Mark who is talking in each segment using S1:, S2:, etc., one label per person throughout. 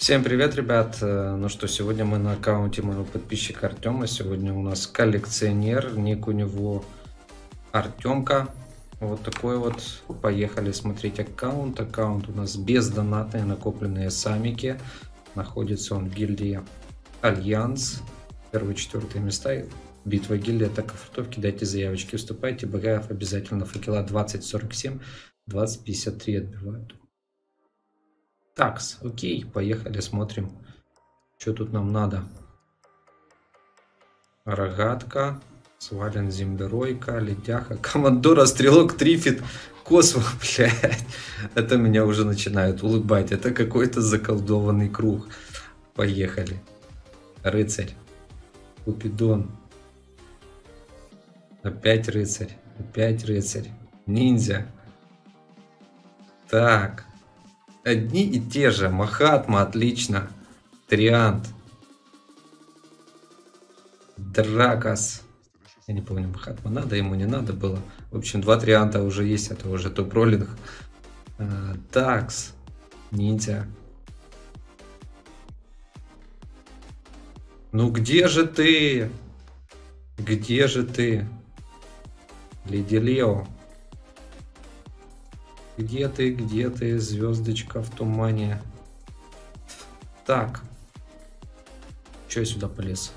S1: Всем привет, ребят! Ну что, сегодня мы на аккаунте моего подписчика Артема. Сегодня у нас коллекционер, ник у него Артемка. Вот такой вот. Поехали смотреть аккаунт. Аккаунт у нас бездонатные накопленные самики. Находится он в гильдии Альянс. Первые 4 места. Битва гильдии, атака фортов. Кидайте заявочки, вступайте. БГФ обязательно. Факела 2047, 2053 отбивают. Такс, окей, поехали, смотрим, что тут нам надо. Рогатка, свален зимберойка, ледяха, командора, стрелок, трифит, космо, блядь. Это меня уже начинает улыбать, это какой-то заколдованный круг. Поехали. Рыцарь, Купидон, опять рыцарь, ниндзя. Так. Одни и те же. Махатма, отлично. Триант. Дракос. Я не помню, Махатма надо, ему не надо было. В общем, 2 трианта уже есть, это уже топ-роллинг. Такс. Ниндзя. Ну где же ты? Где же ты? Леди Лео. Где ты, звездочка в тумане? Так. Че я сюда полез?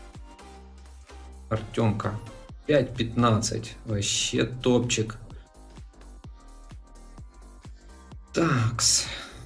S1: Артемка. 5-15. Вообще топчик. Такс.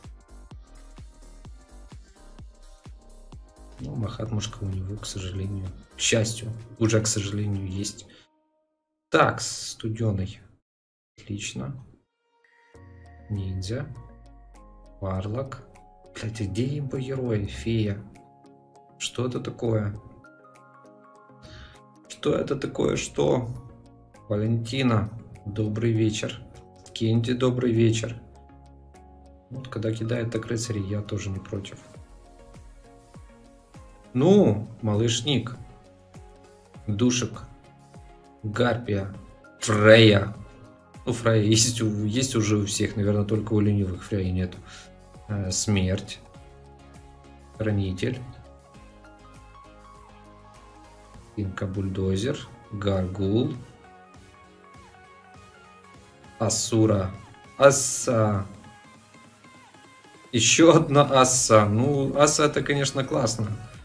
S1: Ну, Махатмушка у него, к сожалению. К счастью. Уже, к сожалению, есть. Такс. Студеный. Отлично. Ниндзя. Варлок. Блять, где имба-герой? Фея. Что это такое? Что это такое? Что? Валентина. Добрый вечер. Кенди, добрый вечер. Вот когда кидает так рыцарей, я тоже не против. Ну, малышник. Душек. Гарпия. Фрея. Ну, Фрея есть уже у всех, наверное, только у ленивых Фреи нету. Смерть. Хранитель. Инка-бульдозер. Гаргул. Асура. Аса. Еще одна Аса. Ну, Аса это, конечно, классно.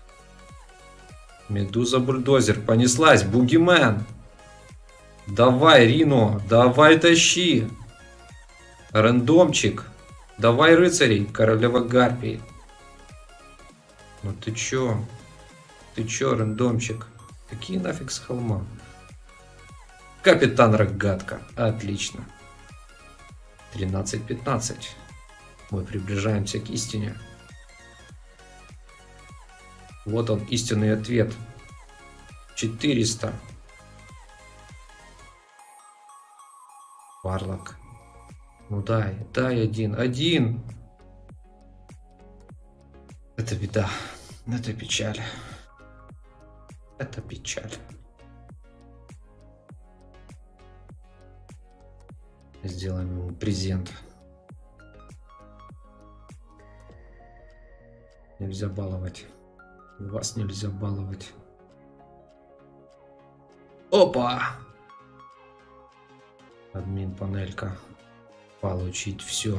S1: Медуза-бульдозер. Понеслась. Бугимен. Давай, Рино, давай тащи. Рандомчик. Давай рыцарей, королева Гарпии. Ну ты чё? Ты чё, рандомчик? Какие нафиг с холма? Капитан Рогатка. Отлично. 13-15. Мы приближаемся к истине. Вот он, истинный ответ. 400. Варлок. Ну дай один. Это беда. Это печаль. Это печаль. Сделаем ему презент. Нельзя баловать. Вас нельзя баловать. Опа! Админ панелька. Получить все.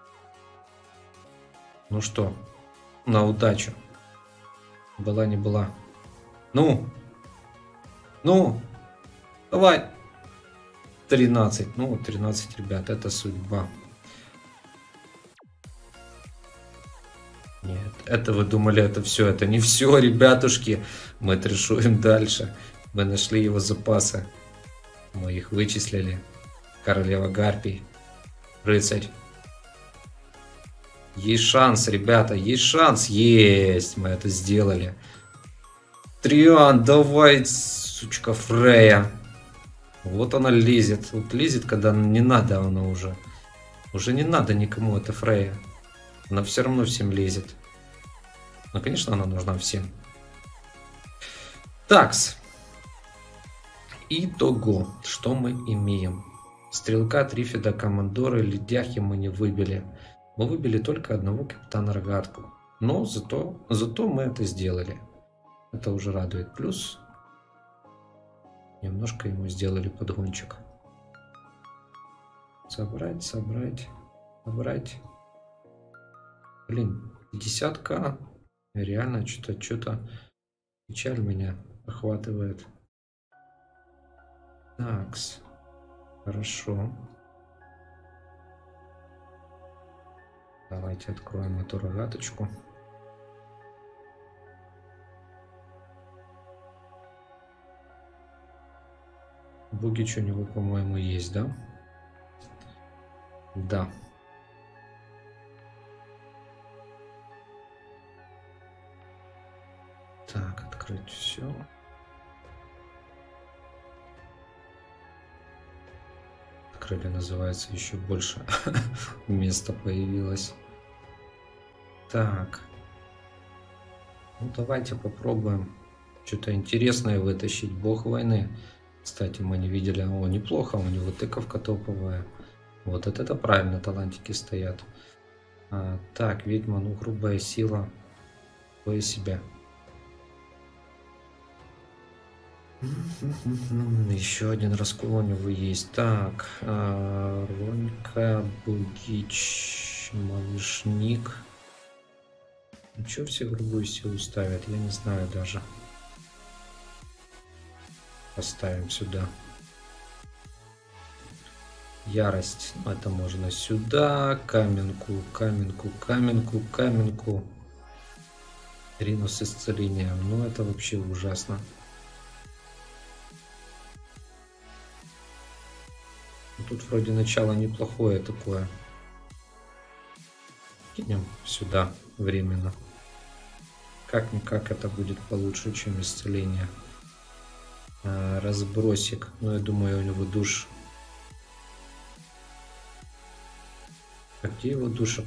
S1: Ну что, на удачу. Была не была. Ну, давай. 13. Ну, 13, ребят, это судьба. Нет, это вы думали, это все. Это не все, ребятушки. Мы трешуем дальше. Мы нашли его запасы. Мы их вычислили. Королева Гарпий. Рыцарь. Есть шанс, ребята, есть шанс. Есть, мы это сделали. Триан, давай, сучка Фрея. Вот она лезет. Вот лезет, когда не надо она уже. Уже не надо никому эта Фрея. Она все равно всем лезет. Ну, конечно, она нужна всем. Такс. Итого, что мы имеем? Стрелка, Трифида, Командора, Ледяхи мы не выбили. Мы выбили только одного капитана Рогатку. Но зато мы это сделали. Это уже радует. Плюс немножко ему сделали подгончик. Собрать, собрать, собрать. Блин, 50к. Реально, что-то печаль меня охватывает. Такс. Хорошо. Давайте откроем эту рогаточку. Бугич у него, по-моему, есть, да? Да. Так, открыть все. Открыли, называется, еще больше места появилось. Так. Ну, давайте попробуем что-то интересное вытащить. Бог войны. Кстати, мы не видели. О, неплохо. У него тыковка топовая. Вот это правильно, талантики стоят. Так, ведьма, ну, грубая сила. Такое себя. Еще один раскол у него есть. Так, Ронька, Бугич, Малышник. Ну что все грубую силу ставят? Я не знаю даже. Поставим сюда. Ярость. Это можно сюда. Каменку, каменку, каменку, каменку. Ринус исцеления. Ну это вообще ужасно. Тут вроде начало неплохое такое. Кинем сюда временно. Как-никак это будет получше, чем исцеление. Разбросик. Но я думаю, у него душ. А где его душек?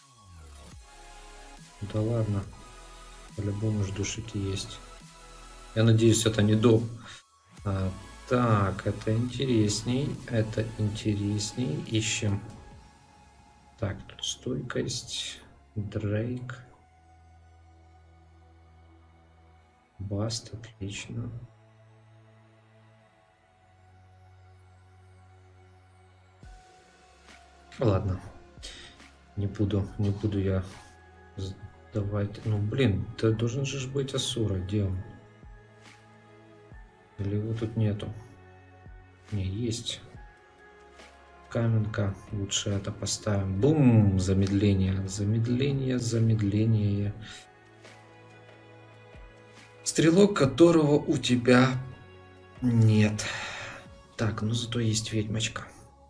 S1: Да ладно. По-любому же душики есть. Я надеюсь, это не доп. Так, это интересней. Это интересней. Ищем. Так, тут стойкость. Дрейк. Баст, отлично. Ладно. Не буду я сдавать. Ну, блин, ты должен же быть Асура. Где он? Или его тут нету? Не, есть. Каменка. Лучше это поставим. Бум! Замедление. Замедление, замедление. Стрелок, которого у тебя нет. Так, ну зато есть ведьмочка.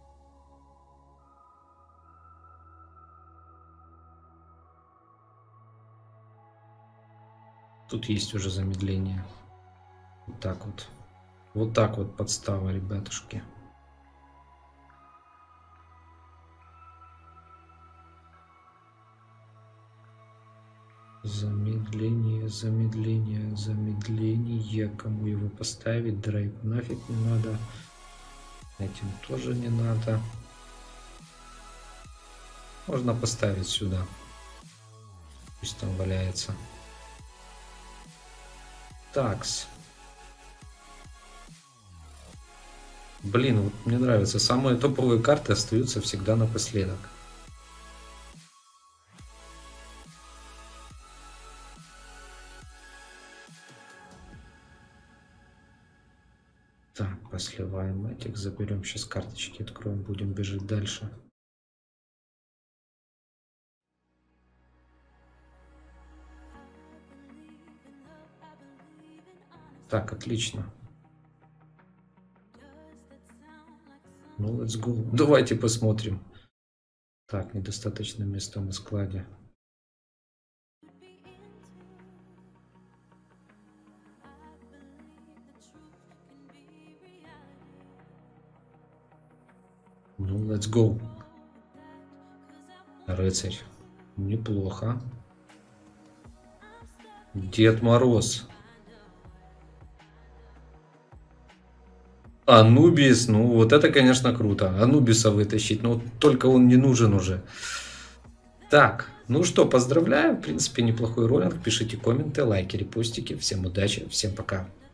S1: Тут есть уже замедление. Вот так вот. Вот так вот подстава, ребятушки. Замедление, замедление, замедление. Кому его поставить? Дрейку нафиг не надо. Этим тоже не надо. Можно поставить сюда. Пусть там валяется. Такс. Блин, вот мне нравится. Самые топовые карты остаются всегда напоследок. Так, посливаем этих. Заберем сейчас карточки, откроем, будем бежать дальше. Так, отлично. Ну, let's go. Давайте посмотрим. Так, недостаточно места на складе. Ну, let's go. Рыцарь. Неплохо. Дед Мороз. Анубис, ну вот это, конечно, круто. Анубиса вытащить, но только он не нужен уже. Так, Ну что, поздравляю. В принципе, неплохой ролик. Пишите комменты, лайки, репостики. Всем удачи, всем пока.